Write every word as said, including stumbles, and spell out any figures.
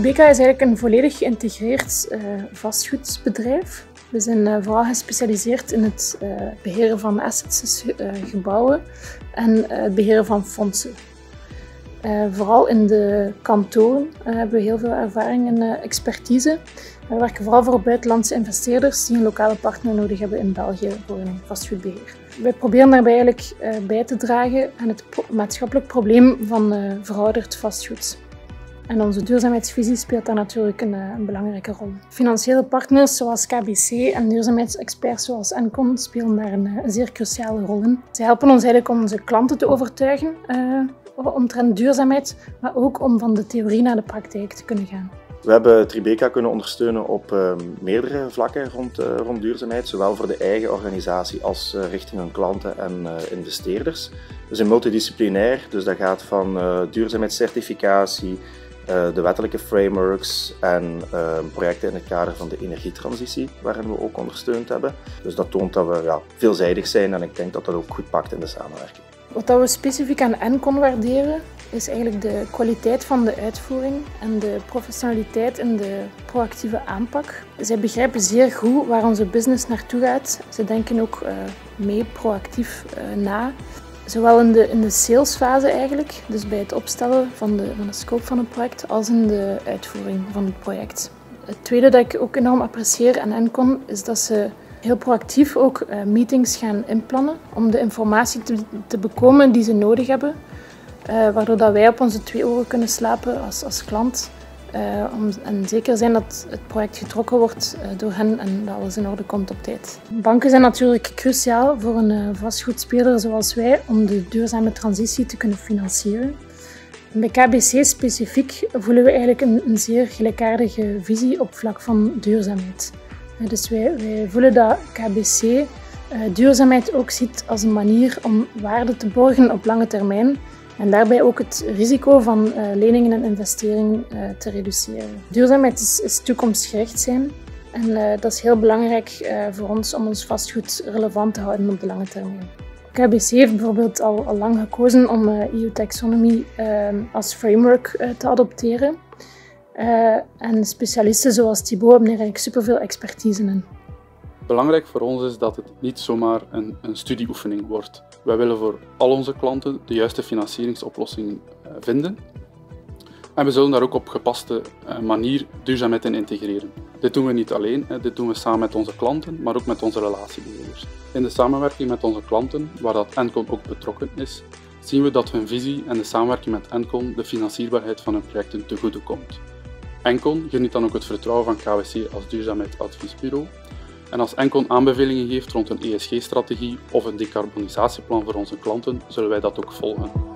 Tribeca is eigenlijk een volledig geïntegreerd uh, vastgoedbedrijf. We zijn uh, vooral gespecialiseerd in het uh, beheren van assets, dus uh, gebouwen, en uh, het beheren van fondsen. Uh, vooral in de kantoren uh, hebben we heel veel ervaring en uh, expertise. We werken vooral voor buitenlandse investeerders die een lokale partner nodig hebben in België voor een vastgoedbeheer. Wij proberen daarbij eigenlijk uh, bij te dragen aan het pro maatschappelijk probleem van uh, verouderd vastgoed. En onze duurzaamheidsvisie speelt daar natuurlijk een, een belangrijke rol. Financiële partners zoals K B C en duurzaamheidsexperts zoals Encon spelen daar een, een zeer cruciale rol in. Zij helpen ons eigenlijk om onze klanten te overtuigen uh, omtrent duurzaamheid, maar ook om van de theorie naar de praktijk te kunnen gaan. We hebben Tribeca kunnen ondersteunen op uh, meerdere vlakken rond, uh, rond duurzaamheid, zowel voor de eigen organisatie als uh, richting hun klanten en uh, investeerders. We zijn multidisciplinair, dus dat gaat van uh, duurzaamheidscertificatie, Uh, de wettelijke frameworks en uh, projecten in het kader van de energietransitie, waarin we ook ondersteund hebben. Dus dat toont dat we ja, veelzijdig zijn en ik denk dat dat ook goed pakt in de samenwerking. Wat we specifiek aan Encon waarderen, is eigenlijk de kwaliteit van de uitvoering en de professionaliteit in de proactieve aanpak. Zij begrijpen zeer goed waar onze business naartoe gaat. Ze denken ook uh, mee proactief uh, na. Zowel in de, in de salesfase eigenlijk, dus bij het opstellen van de, van de scope van het project, als in de uitvoering van het project. Het tweede dat ik ook enorm apprecieer aan Encon is dat ze heel proactief ook uh, meetings gaan inplannen om de informatie te, te bekomen die ze nodig hebben, uh, waardoor dat wij op onze twee oren kunnen slapen als, als klant. Uh, om, en zeker zijn dat het project getrokken wordt uh, door hen en dat alles in orde komt op tijd. Banken zijn natuurlijk cruciaal voor een uh, vastgoedspeler zoals wij om de duurzame transitie te kunnen financieren. En bij K B C specifiek voelen we eigenlijk een, een zeer gelijkaardige visie op vlak van duurzaamheid. Uh, dus wij, wij voelen dat K B C uh, duurzaamheid ook ziet als een manier om waarde te borgen op lange termijn. En daarbij ook het risico van uh, leningen en investeringen uh, te reduceren. Duurzaamheid is, is toekomstgericht zijn en uh, dat is heel belangrijk uh, voor ons om ons vastgoed relevant te houden op de lange termijn. K B C heeft bijvoorbeeld al, al lang gekozen om uh, E U-taxonomie uh, als framework uh, te adopteren. Uh, en specialisten zoals Thibaut hebben er eigenlijk superveel expertise in. Belangrijk voor ons is dat het niet zomaar een, een studieoefening wordt. Wij willen voor al onze klanten de juiste financieringsoplossing vinden. En we zullen daar ook op gepaste manier duurzaamheid in integreren. Dit doen we niet alleen, dit doen we samen met onze klanten, maar ook met onze relatiebeheerders. In de samenwerking met onze klanten, waar dat Encon ook betrokken is, zien we dat hun visie en de samenwerking met Encon de financierbaarheid van hun projecten te goede komt. Encon geniet dan ook het vertrouwen van K B C als duurzaamheidsadviesbureau. En als Encon aanbevelingen geeft rond een E S G-strategie of een decarbonisatieplan voor onze klanten, zullen wij dat ook volgen.